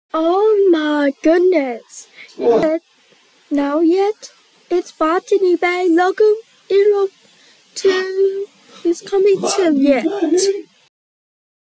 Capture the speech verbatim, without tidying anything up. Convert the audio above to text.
Oh my goodness. What? Now yet? It's Botany Bay logo zero two is coming to yet.